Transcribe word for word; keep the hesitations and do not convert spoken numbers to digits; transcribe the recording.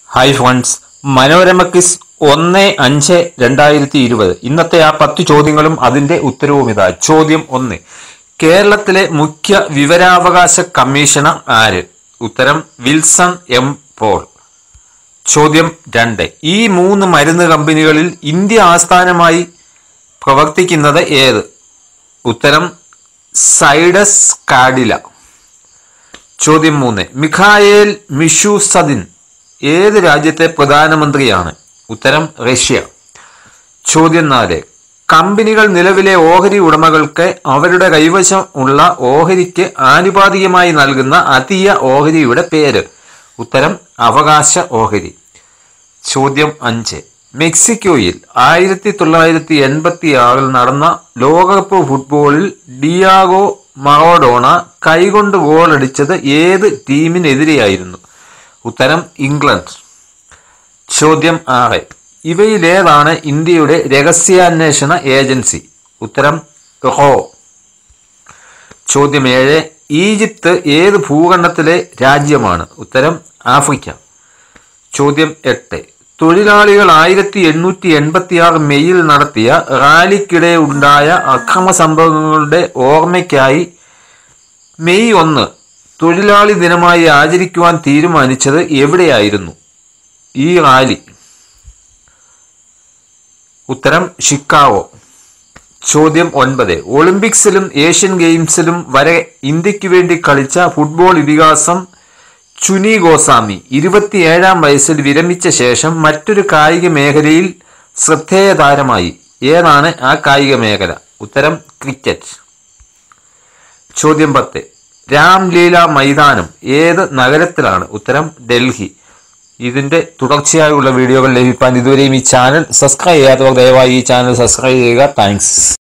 Hi friends, Manorama quiz ഒന്ന് അഞ്ച് രണ്ടായിരത്തി ഇരുപത്. ഇന്നത്തെ ആ പത്ത് ചോദ്യങ്ങളും അതിന്റെ ഉത്തരവും ഇതാ. ചോദ്യം ഒന്ന്: കേരളത്തിലെ മുഖ്യ വിവരാവകാശ കമ്മീഷണർ ആര്? ഉത്തരം വിൽസൺ എം പോൾ. ചോദ്യം രണ്ട്: ഈ മൂന്ന് മരുന്ന് കമ്പനികളിൽ ഇന്ത്യ ആസ്ഥാനമായി പ്രവർത്തിക്കുന്നത് ഏത്? ഉത്തരം സൈഡസ് കാഡില. ചോദ്യം മൂന്ന്: മിഖായേൽ മിഷൂസദിൻ ഏത് രാജ്യത്തെ പ്രധാനമന്ത്രിയാണ്? ഉത്തരം റഷ്യ. ചോദ്യം നാല്: കമ്പനികൾ നിലവിലെ ഓഹരി ഉടമകൾക്ക് അവരുടെ കൈവശം ഉള്ള ഓഹരിക്ക് ആനുപാതികമായി നൽകുന്ന അതീയ ഓഹരിയുടെ പേര്? ഉത്തരം അവകാശ ഓഹരി. ചോദ്യം അഞ്ച്: മെക്സിക്കോയിൽ ആയിരത്തി തൊള്ളായിരത്തി എൺപത്തി ആറിൽ നടന്ന ലോകകപ്പ് ഫുട്ബോളിൽ ഡിയാഗോ മറഡോണ കൈകൊണ്ട് ഗോളടിച്ചത് ഏത് ടീമിനെതിരെയായിരുന്നു? ഉത്തരം ഇംഗ്ലണ്ട്. ചോദ്യം ആറ്: ഇവയിലേതാണ് ഇന്ത്യയുടെ രഹസ്യാന്വേഷണ ഏജൻസി? ഉത്തരം റോ. ചോദ്യം ഏഴ്: ഈജിപ്ത് ഏത് ഭൂഖണ്ഡത്തിലെ രാജ്യമാണ്? ഉത്തരം ആഫ്രിക്ക. ചോദ്യം എട്ട്: തൊഴിലാളികൾ ആയിരത്തി എണ്ണൂറ്റി എൺപത്തി ആറ് മെയ്യിൽ നടത്തിയ റാലിക്കിടെ ഉണ്ടായ അക്രമ സംഭവങ്ങളുടെ ഓർമ്മയ്ക്കായി മെയ് ഒന്ന് തൊഴിലാളി ദിനമായി ആചരിക്കുവാൻ തീരുമാനിച്ചത് എവിടെയായിരുന്നു ഈ റാലി? ഉത്തരം ഷിക്കാഗോ. ചോദ്യം ഒൻപത്: ഒളിമ്പിക്സിലും ഏഷ്യൻ ഗെയിംസിലും വരെ ഇന്ത്യക്ക് വേണ്ടി കളിച്ച ഫുട്ബോൾ ഇതിഹാസം ചുനി ഗോസ്വാമി ഇരുപത്തിയേഴാം വയസ്സിൽ വിരമിച്ച ശേഷം മറ്റൊരു കായിക മേഖലയിൽ ശ്രദ്ധേയ താരമായി. ഏതാണ് ആ കായിക മേഖല? ഉത്തരം ക്രിക്കറ്റ്. ചോദ്യം പത്ത്: രാംലീല മൈതാനം ഏത് നഗരത്തിലാണ്? ഉത്തരം ഡൽഹി. ഇതിന്റെ തുടർച്ചയായുള്ള വീഡിയോകൾ ലഭിക്കാൻ ഇതുവരെയും ഈ ചാനൽ സബ്സ്ക്രൈബ് ചെയ്യാത്തവർ ദയവായി ഈ ചാനൽ സബ്സ്ക്രൈബ് ചെയ്യുക. താങ്ക്സ്.